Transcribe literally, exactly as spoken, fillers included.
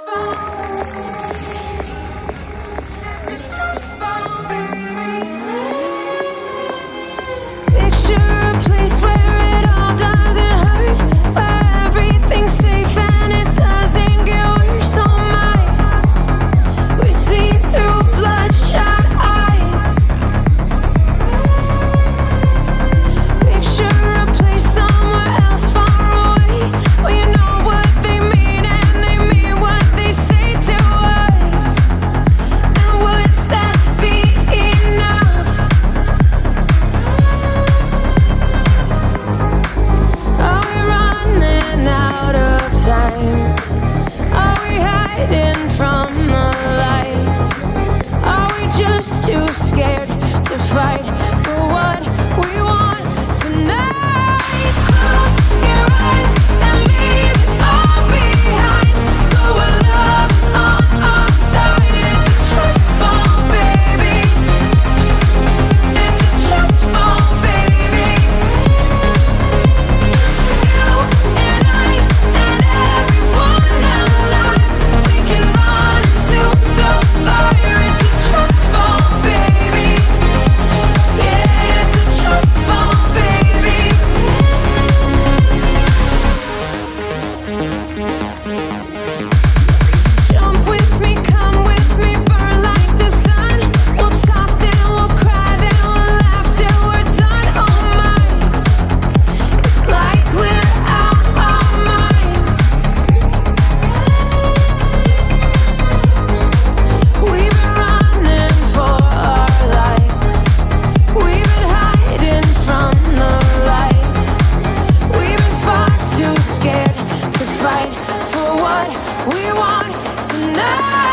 Picture a place where it all doesn't hurt, where everything's safe and it doesn't get worse. Oh my, we see through bloodshot eyes. Picture a place somewhere else far away, where you know what they mean and they mean what they say to us. And would that be enough? Are we running out of time? Are we hiding from the light? Are we just too scared to fight for what we want tonight? Close your eyes and leave it all behind. Go where love is on our side. It's a trust fall, baby. It's a trust fall, baby. You and I and everyone alive, we can run into the fire. It's a trust fall, baby. Yeah, it's a trust fall, baby. Jump with me, come with me, burn like the sun. We'll talk, then we'll cry, then we'll laugh till we're done. Oh my, it's like we're out our minds. We've been running for our lives. We've been hiding from the light. We've been far too scared to fight for what we want tonight.